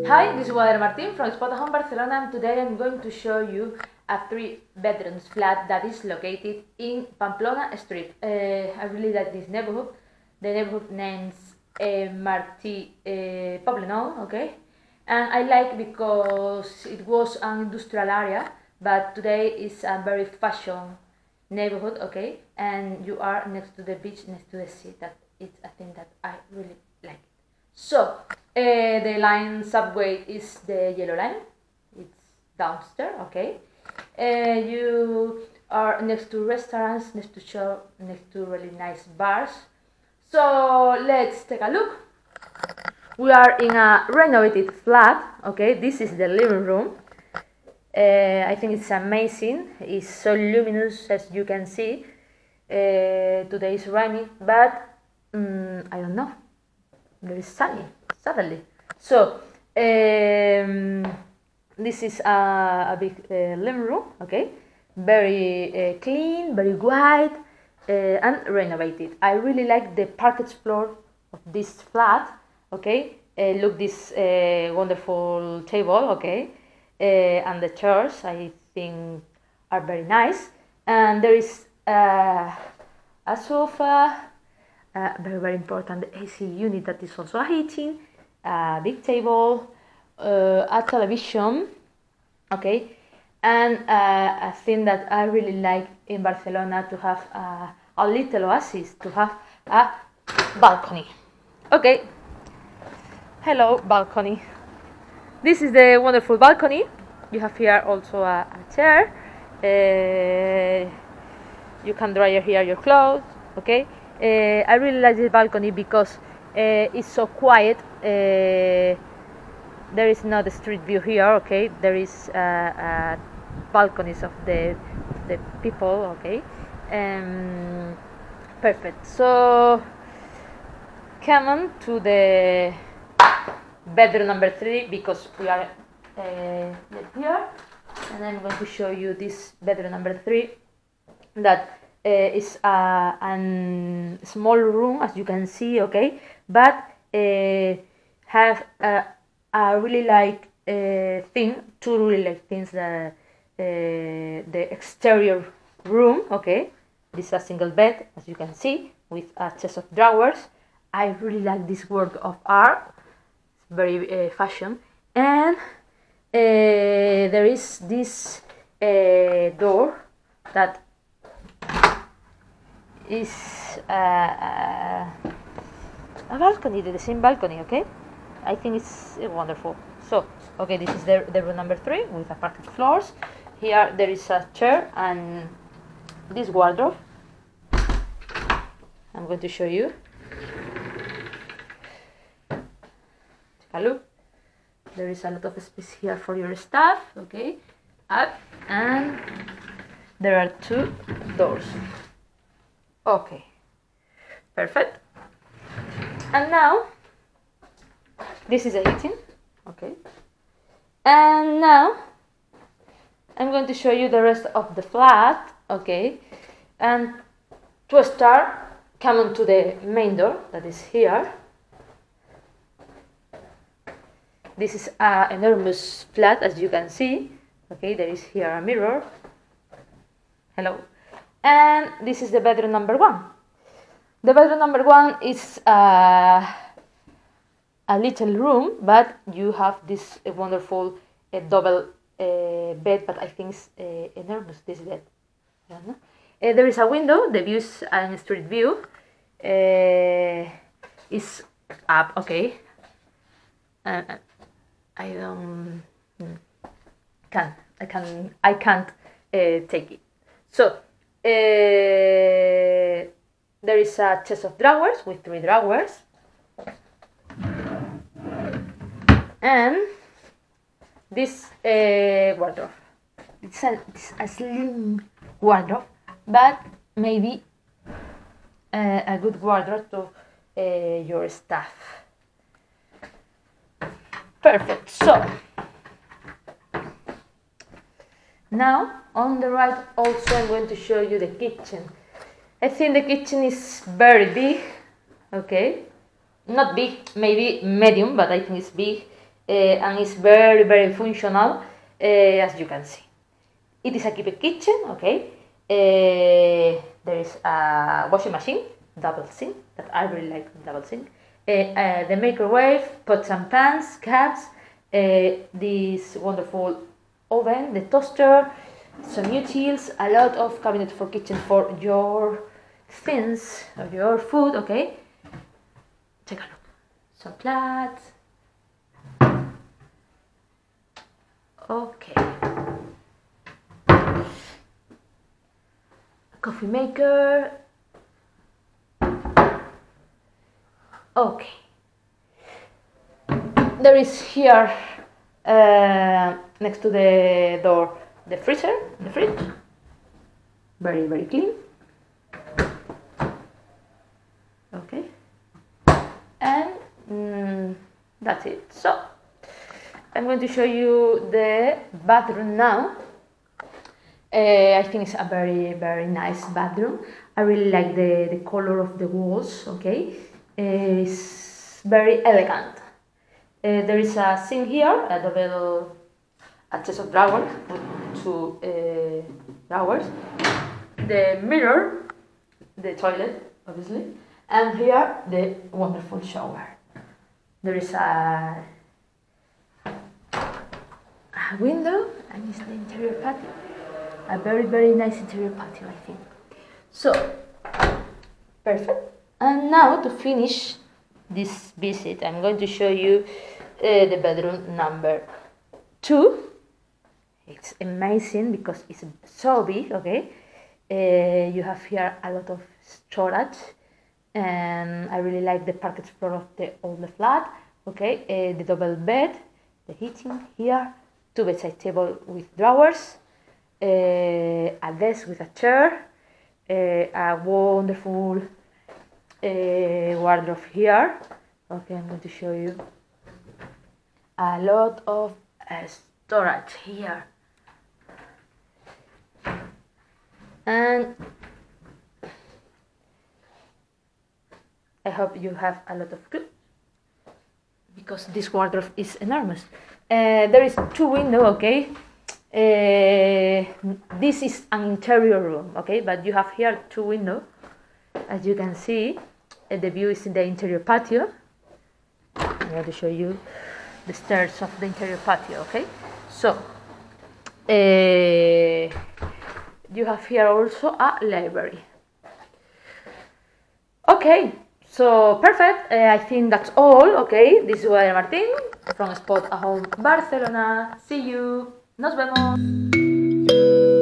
Hi, this is Guadalupe Martin from Spota Home Barcelona, and today I'm going to show you a 3 bedrooms flat that is located in Pamplona Street. I really like this neighborhood. The neighborhood names Martí Poblenou, okay? And I like because it was an industrial area, but today is a very fashion neighborhood, okay? And you are next to the beach, next to the sea. That it's a thing that I really like. So, the line subway is the yellow line. It's downstairs, okay? You are next to restaurants, next to shop, next to really nice bars. So, let's take a look. We are in a renovated flat, okay? This is the living room. I think it's amazing. It's so luminous, as you can see. Today is rainy, but I don't know. Very sunny, suddenly. So, this is a big living room, okay? Very clean, very white, and renovated. I really like the parquet floor of this flat, okay? Look, this wonderful table, okay? And the chairs, I think, are very nice. And there is a sofa. Very important, the AC unit that is also a heating, a big table, a television, okay, and a thing that I really like in Barcelona to have a little oasis, to have a balcony. Okay, hello balcony. This is the wonderful balcony. You have here also a chair. You can dry here your clothes, okay. I really like this balcony because it's so quiet. There is not a street view here, okay. There is balconies of the people, okay. Perfect. So come on to the bedroom number 3 because we are here, and I'm going to show you this bedroom number 3 that is a small room, as you can see, okay, but have a really like two really like things. The exterior room, okay, this is a single bed, as you can see, with a chest of drawers. I really like this work of art. It's very fashion, and there is this door that is a balcony, the same balcony, okay. I think it's wonderful. So, okay, this is the room number 3 with a parquet floors. Here there is a chair and this wardrobe. I'm going to show you. Take a look. There is a lot of space here for your stuff, okay. Up, and there are 2 doors. Okay, perfect. And now this is a heating, okay. And now I'm going to show you the rest of the flat, okay. And to start, come on to the main door that is here. This is an enormous flat, as you can see, okay. There is here a mirror. Hello. And this is the bedroom number 1. The bedroom number 1 is a little room, but you have this wonderful double bed, but I think it's enormous, this bed. I don't know. There is a window, the view is a street view. Is up, okay. I don't I can't take it. So there is a chest of drawers with 3 drawers, and this wardrobe. It's a slim wardrobe, but maybe a good wardrobe to your stuff. Perfect. So now on the right also I'm going to show you the kitchen. I think the kitchen is very big, okay, not big, maybe medium, but I think it's big. and it's very, very functional, as you can see. It is a kitchen, okay? There is a washing machine, double sink, that I really like double sink. The microwave, pots and pans, cups, this wonderful oven, the toaster, some utensils, a lot of cabinet for kitchen for your things, or your food, okay? Take a look. Some plates. Okay. Coffee maker. Okay. There is here next to the door the freezer, the fridge. Very, very clean. Okay. And that's it. So I'm going to show you the bathroom now. I think it's a very, very nice bathroom. I really like the color of the walls, okay? It's very elegant. There is a sink here, a double chest of drawers with two drawers. The mirror, the toilet, obviously, and here the wonderful shower. There is a window, and it's the interior patio. A very, very nice interior patio, I think. So, perfect. And now to finish this visit, I'm going to show you the bedroom number 2. It's amazing because it's so big, okay? You have here a lot of storage, and I really like the parquet floor of all the flat, okay? The double bed, the heating here, 2 bedside table with drawers, a desk with a chair, a wonderful wardrobe here. Okay, I'm going to show you a lot of storage here, and I hope you have a lot of clothes because this wardrobe is enormous. There is 2 windows, okay? This is an interior room, okay, but you have here 2 windows. As you can see, the view is in the interior patio. I'm going to show you the stairs of the interior patio, okay? So, you have here also a library. Okay, so perfect. I think that's all, okay? This is Guadalupe Martín from Spot a Home Barcelona. See you. Nos vemos.